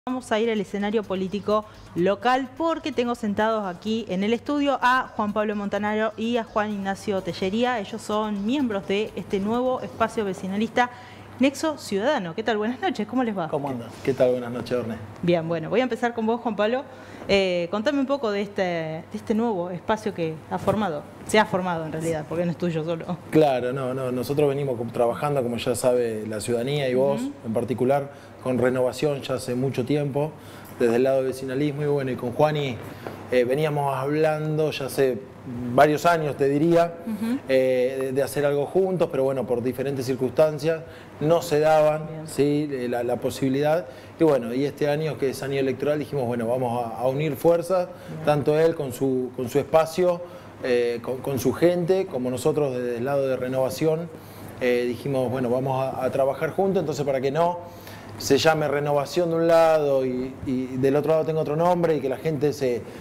Vamos a ir al escenario político local porque tengo sentados aquí en el estudio a Juan Pablo Montanaro y a Juan Ignacio Tellería. Ellos son miembros de este nuevo espacio vecinalista Nexo Ciudadano. ¿Qué tal? Buenas noches, ¿cómo les va? ¿Cómo andan? ¿Qué tal? Buenas noches, Orne. Bien, bueno, voy a empezar con vos, Juan Pablo. Contame un poco de este nuevo espacio que ha formado. Se ha formado en realidad, porque no es tuyo solo. Claro, no, nosotros venimos trabajando, como ya sabe la ciudadanía y vos en particular, con renovación ya hace mucho tiempo, desde el lado del vecinalismo, y bueno, y con Juani veníamos hablando ya hace varios años, te diría, de hacer algo juntos, pero bueno, por diferentes circunstancias no se daban, ¿sí? la posibilidad. Y bueno, y este año, que es año electoral, dijimos, bueno, vamos a unir fuerzas, tanto él con su espacio, con su gente, como nosotros desde el lado de renovación, dijimos, bueno, vamos a trabajar juntos, entonces para que no se llame Renovación de un lado y del otro lado tenga otro nombre y que la gente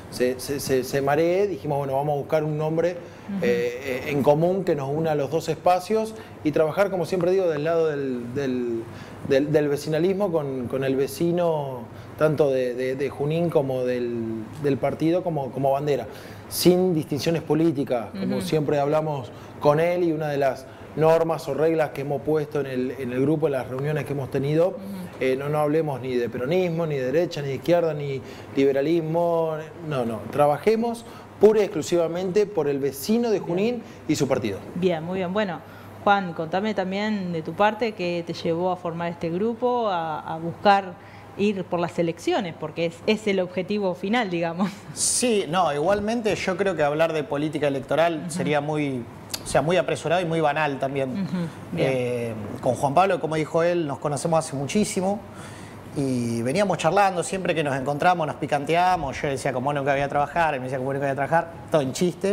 se maree, dijimos, bueno, vamos a buscar un nombre en común que nos una a los dos espacios y trabajar, como siempre digo, del lado del vecinalismo con el vecino, tanto de Junín como del partido como bandera, sin distinciones políticas, como siempre hablamos con él, y una de las normas o reglas que hemos puesto en el grupo, en las reuniones que hemos tenido, no hablemos ni de peronismo, ni de derecha, ni de izquierda, ni liberalismo, no, trabajemos pura y exclusivamente por el vecino de Junín y su partido. Bien, muy bien. Bueno, Juan, contame también de tu parte qué te llevó a formar este grupo, a buscar ir por las elecciones, porque es el objetivo final, digamos. Sí, no, igualmente yo creo que hablar de política electoral sería muy apresurado y muy banal también. Con Juan Pablo, como dijo él, nos conocemos hace muchísimo y veníamos charlando, siempre que nos encontramos nos picanteamos. Yo le decía cómo nunca voy a trabajar, él me decía cómo nunca voy a trabajar, todo en chiste.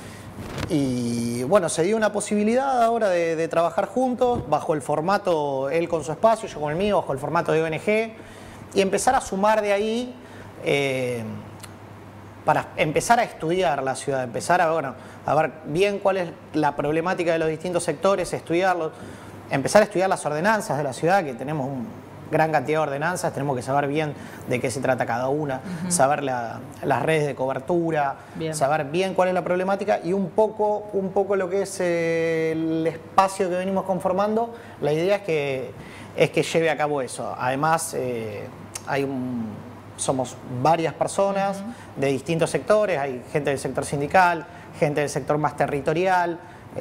Y bueno, se dio una posibilidad ahora de trabajar juntos, bajo el formato, él con su espacio, yo con el mío, bajo el formato de ONG, y empezar a sumar de ahí para empezar a estudiar la ciudad, empezar a ver bien cuál es la problemática de los distintos sectores, estudiarlos, empezar a estudiar las ordenanzas de la ciudad, que tenemos una gran cantidad de ordenanzas, tenemos que saber bien de qué se trata cada una, saber las redes de cobertura, saber bien cuál es la problemática y un poco lo que es el espacio que venimos conformando. La idea es que lleve a cabo eso. Además, somos varias personas de distintos sectores, hay gente del sector sindical, gente del sector más territorial,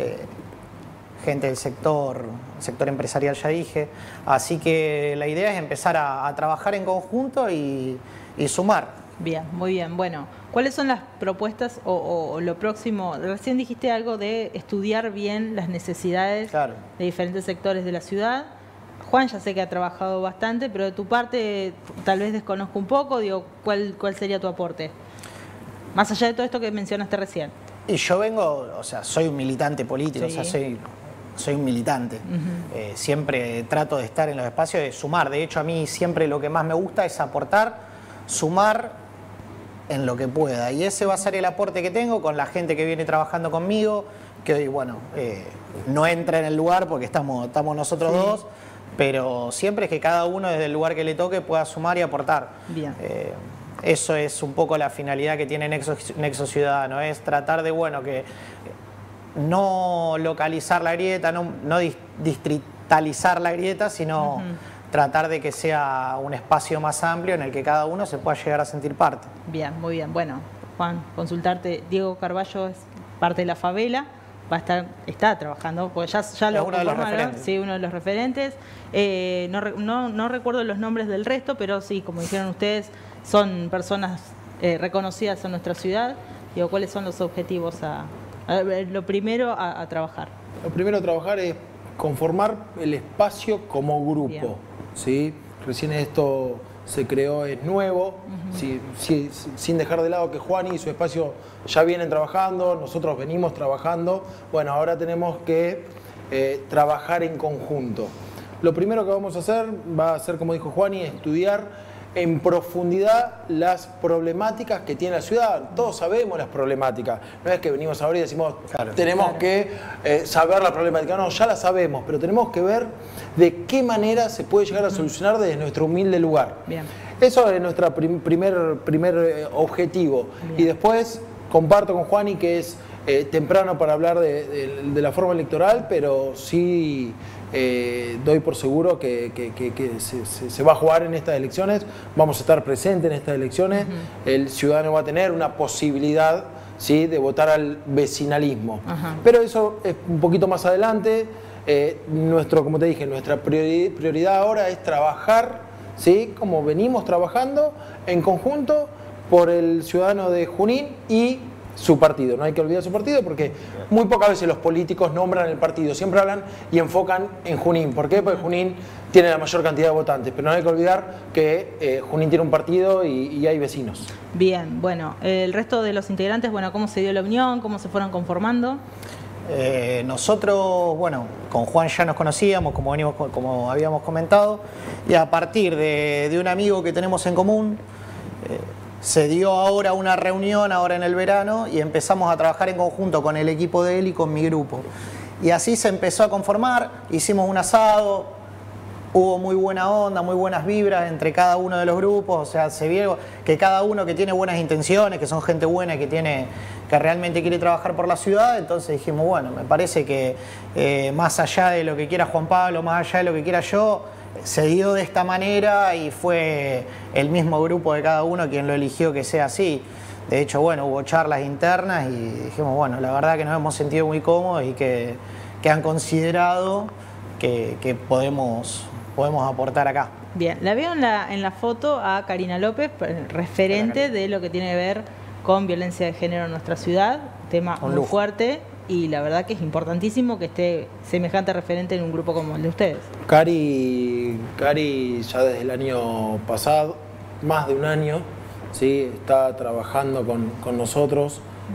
gente del sector empresarial, ya dije. Así que la idea es empezar a trabajar en conjunto y sumar. Bien, muy bien. Bueno, ¿cuáles son las propuestas o lo próximo? Recién dijiste algo de estudiar bien las necesidades de diferentes sectores de la ciudad. Juan, ya sé que ha trabajado bastante, pero de tu parte tal vez desconozco un poco. Digo, ¿cuál sería tu aporte? Más allá de todo esto que mencionaste recién. Y yo vengo, o sea, soy un militante político, o sea, soy un militante. Siempre trato de estar en los espacios, de sumar. De hecho, a mí siempre lo que más me gusta es aportar, sumar en lo que pueda. Y ese va a ser el aporte que tengo con la gente que viene trabajando conmigo, que hoy, bueno, no entra en el lugar porque estamos nosotros dos, pero siempre es que cada uno desde el lugar que le toque pueda sumar y aportar. Bien. Eso es un poco la finalidad que tiene Nexo Ciudadano, es tratar de, bueno, que no localizar la grieta, no distritalizar la grieta, sino tratar de que sea un espacio más amplio en el que cada uno se pueda llegar a sentir parte. Bien, muy bien. Bueno, Juan, consultarte, Diego Carballo es parte de la favela, está trabajando, porque ya lo conformaron, sí, uno de los referentes. No recuerdo los nombres del resto, pero sí, como dijeron ustedes, son personas reconocidas en nuestra ciudad. Digo, ¿cuáles son los objetivos lo primero a trabajar? Lo primero a trabajar es conformar el espacio como grupo, ¿sí? Recién esto se creó, es nuevo, sin dejar de lado que Juan y su espacio ya vienen trabajando, nosotros venimos trabajando. Bueno, ahora tenemos que trabajar en conjunto. Lo primero que vamos a hacer va a ser, como dijo Juani, estudiar en profundidad las problemáticas que tiene la ciudad. Todos sabemos las problemáticas. No es que venimos ahora y decimos, tenemos que saber la problemática. No, ya la sabemos, pero tenemos que ver de qué manera se puede llegar a solucionar desde nuestro humilde lugar. Bien. Eso es nuestro primer objetivo. Bien. Y después comparto con Juani que es temprano para hablar de la forma electoral, pero sí doy por seguro que se va a jugar en estas elecciones, vamos a estar presentes en estas elecciones, el ciudadano va a tener una posibilidad, ¿sí?, de votar al vecinalismo. Pero eso es un poquito más adelante. Como te dije, nuestra prioridad ahora es trabajar, ¿sí?, como venimos trabajando en conjunto por el ciudadano de Junín y su partido. No hay que olvidar su partido porque muy pocas veces los políticos nombran el partido, siempre hablan y enfocan en Junín. ¿Por qué? Porque Junín tiene la mayor cantidad de votantes, pero no hay que olvidar que Junín tiene un partido y hay vecinos. Bien, bueno, el resto de los integrantes, bueno, ¿cómo se dio la unión? ¿Cómo se fueron conformando? Nosotros, bueno, con Juan ya nos conocíamos, como habíamos comentado, y a partir de un amigo que tenemos en común, se dio ahora una reunión, ahora en el verano, y empezamos a trabajar en conjunto con el equipo de él y con mi grupo. Y así se empezó a conformar, hicimos un asado, hubo muy buena onda, muy buenas vibras entre cada uno de los grupos, o sea, se vio que cada uno que tiene buenas intenciones, que son gente buena, que realmente quiere trabajar por la ciudad, entonces dijimos, bueno, me parece que más allá de lo que quiera Juan Pablo, más allá de lo que quiera yo, se dio de esta manera y fue el mismo grupo de cada uno quien lo eligió que sea así. De hecho, bueno, hubo charlas internas y dijimos, bueno, la verdad que nos hemos sentido muy cómodos y que han considerado que podemos aportar acá. Bien, la veo en la foto a Karina López, referente de lo que tiene que ver con violencia de género en nuestra ciudad, tema muy fuerte. Y la verdad que es importantísimo que esté semejante referente en un grupo como el de ustedes. Cari ya desde el año pasado, más de un año, ¿sí?, está trabajando con nosotros,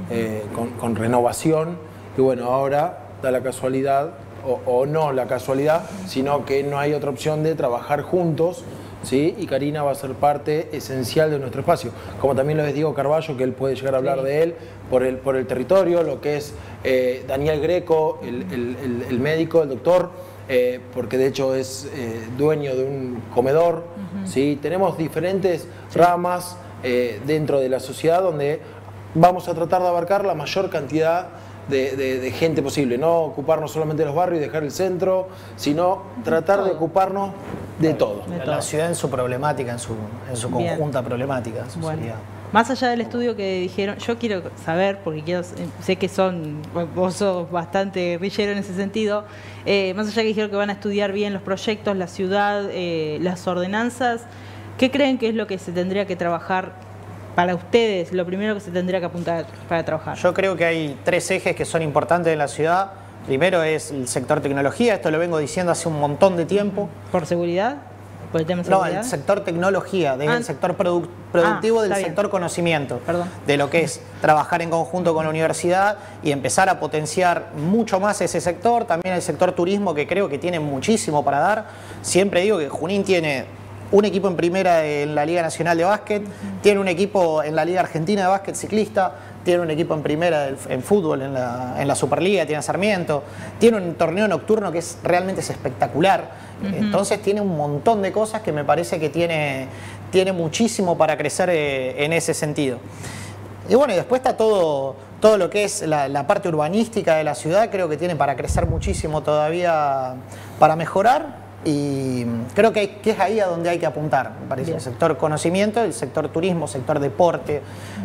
con renovación, y bueno, ahora da la casualidad, o no la casualidad, sino que no hay otra opción de trabajar juntos, ¿sí? Y Karina va a ser parte esencial de nuestro espacio, como también lo es Diego Carballo, que él puede llegar a hablar de él por el territorio, lo que es Daniel Greco, el médico, el doctor, porque de hecho es dueño de un comedor, ¿sí? Tenemos diferentes ramas dentro de la sociedad donde vamos a tratar de abarcar la mayor cantidad de gente posible, no ocuparnos solamente de los barrios y dejar el centro, sino tratar de ocuparnos de todo. La ciudad en su problemática, en su conjunta problemática. Más allá del estudio que dijeron, yo quiero saber, porque sé que vos sos bastante guerrillero en ese sentido, más allá que dijeron que van a estudiar bien los proyectos, la ciudad, las ordenanzas, ¿qué creen que es lo que se tendría que trabajar para ustedes, lo primero que se tendría que apuntar para trabajar? Yo creo que hay 3 ejes que son importantes en la ciudad. Primero es el sector tecnología, esto lo vengo diciendo hace un montón de tiempo. ¿Por seguridad? ¿Por el tema de seguridad? No, el sector tecnología, el sector productivo del sector conocimiento. Perdón. De lo que es trabajar en conjunto con la universidad y empezar a potenciar mucho más ese sector. También el sector turismo, que creo que tiene muchísimo para dar. Siempre digo que Junín tiene un equipo en primera en la Liga Nacional de Básquet, tiene un equipo en la Liga Argentina de Básquet Ciclista, tiene un equipo en primera en fútbol en la Superliga, tiene Sarmiento, tiene un torneo nocturno que realmente es espectacular. Entonces tiene un montón de cosas que me parece que tiene muchísimo para crecer en ese sentido. Y bueno, y después está todo lo que es la parte urbanística de la ciudad, creo que tiene para crecer muchísimo todavía, para mejorar. Y creo que es ahí a donde hay que apuntar, me parece. Bien. El sector conocimiento, el sector turismo, sector deporte,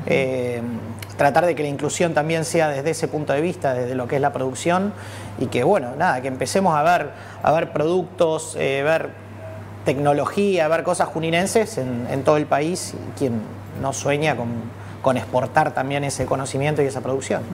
tratar de que la inclusión también sea desde ese punto de vista, desde lo que es la producción, y que bueno, nada, que empecemos a ver productos, ver tecnología, ver cosas juninenses en todo el país, y quien no sueña con exportar también ese conocimiento y esa producción.